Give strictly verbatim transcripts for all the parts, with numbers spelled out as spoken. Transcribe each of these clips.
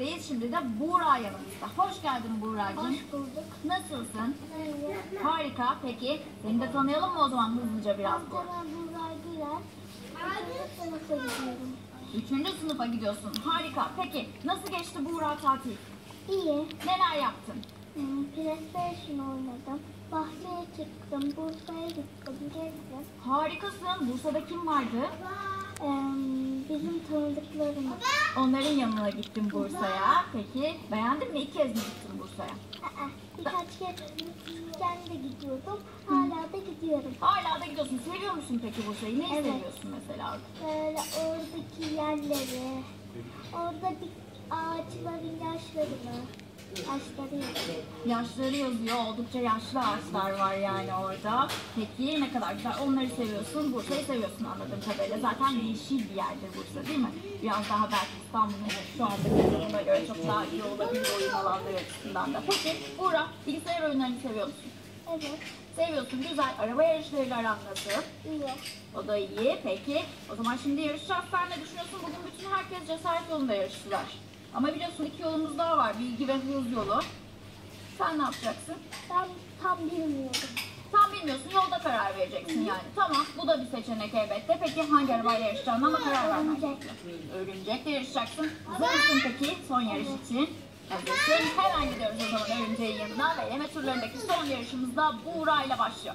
birlikteyiz. Şimdi de Buğra yanımızda. Hoş geldin Buğra'cığım. Hoş bulduk. Nasılsın? İyi. Harika. Peki seni de tanıyalım mı o zaman hızlıca biraz? Ben Buğra Güler. Üçüncü sınıfa gidiyorum. Üçüncü sınıfa gidiyorsun. Harika. Peki nasıl geçti Buğra tatil? İyi. Neler yaptın? Hmm, PlayStation oynadım. Bahçeye çıktım. Bursa'ya gittim. Gezdim. Harikasın. Bursa'da kim vardı? Ee, bizim tanıdıklarımız. Onların yanına gittim Bursa'ya. Peki beğendin mi? İlk kez mi gittin Bursa'ya? Aa, birkaç kez küçükken de gidiyordum. Hala da gidiyorum. Hala da gidiyorsun. Seviyor musun peki Bursa'yı? Neyi Evet. seviyorsun mesela? Böyle oradaki yerleri, orada bir ağaçların yaşlarını, yaşları yazıyor. Yaşları yazıyor. Oldukça yaşlı ağaçlar var yani orada. Peki ne kadar güzel. Onları seviyorsun. Bursa'yı seviyorsun anladığım kadarıyla. Zaten yeşil bir yerdir Bursa değil mi? Biraz daha belki İstanbul'un şu andaki durumuna göre çok daha iyi olabilir oyun alanları açısından da. Peki Buğra, bilgisayar oyunlarını seviyor musun? Evet, Seviyorsun. Güzel. Araba yarışlarıyla aran nasıl? iyi. O da iyi. Peki o zaman şimdi yarışacağız. Sen ne düşünüyorsun? Bugün bütün herkes cesaret yolunda yarıştılar. Ama biliyorsun iki yolumuz daha var. Bilgi ve hız yolu. Sen ne yapacaksın? Ben tam bilmiyorum. Tam bilmiyorsun. Yolda karar vereceksin yani. Tamam. Bu da bir seçenek elbette. Peki hangi arabayla yarışacağına ama karar vermen gerekiyor. Örümcekle yarışacaksın. Hazır mısın peki son yarış için? Hazırsın. Hemen gidiyoruz o zaman örümceğin yanına ve eleme turlarındaki son yarışımız da Buğra ile başlıyor.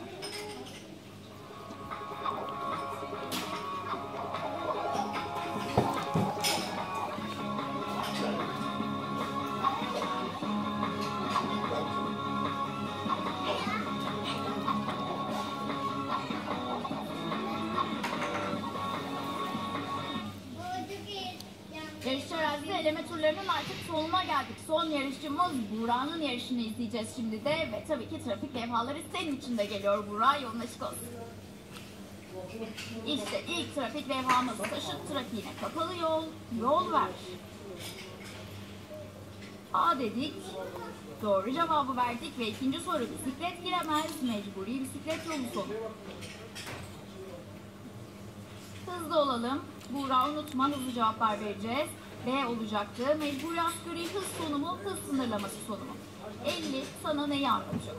Yarış arazide eleme turlarının artık sonuna geldik. Son yarışımız Buğra'nın yarışını izleyeceğiz şimdi de. Ve tabii ki trafik levhaları senin için de geliyor Buğra. Yolun açık olsun. İşte ilk trafik levhamız taşıt trafiğine kapalı yol. Yol ver. A dedik. Doğru cevabı verdik ve ikinci soru bisiklet giremez. Mecburi bisiklet yolu sonu. Hızlı olalım. Buğra unutma, hızlı cevaplar vereceğiz. B olacaktı. Mecburi asgari hız sonu mu, hız sınırlaması sonu mu? elli sana neyi anlatıyor?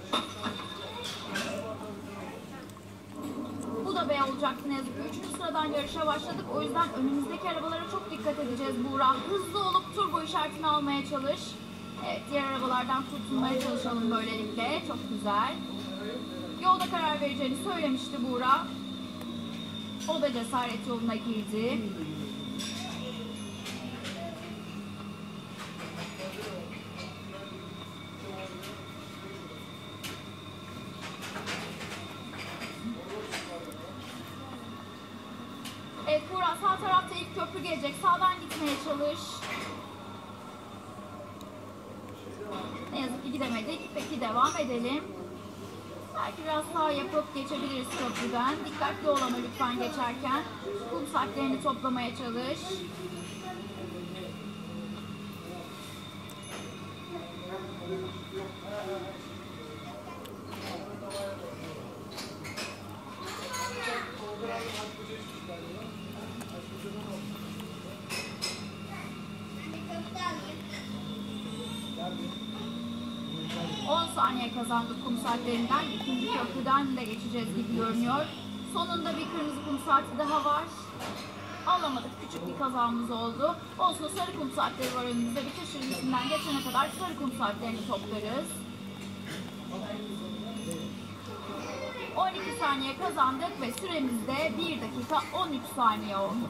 Bu da B olacaktı ne yazık ki. Üçüncü sıradan yarışa başladık. O yüzden önümüzdeki arabalara çok dikkat edeceğiz Buğra. Hızlı olup turbo işaretini almaya çalış. Evet, diğer arabalardan kurtulmaya çalışalım böylelikle. Çok güzel. Yolda karar vereceğini söylemişti Buğra. O da cesaret yoluna girdi. Evet Buğra, sağ tarafta ilk köprü gelecek. Sağdan gitmeye çalış. Ne yazık ki gidemedik. Peki devam edelim. Belki biraz sağ yapıp geçebiliriz köprüden. Dikkatli ol ama lütfen geçerken. Kum saatlerini toplamaya çalış. on saniye kazandık kum saatlerinden. İkinci köprüden de geçeceğiz gibi görünüyor. Sonunda bir kırmızı kum saati daha var. Alamadık. Küçük bir kazamız oldu. Olsun, sarı kum saatleri var önümüzde. Bitiş çizgisinden geçene kadar sarı kum saatlerini toplarız. on iki saniye kazandık ve süremiz de bir dakika on üç saniye oldu.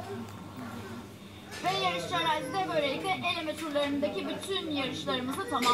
Ve yarışçı arazide böylelikle eleme turlarındaki bütün yarışlarımızı tamamladık.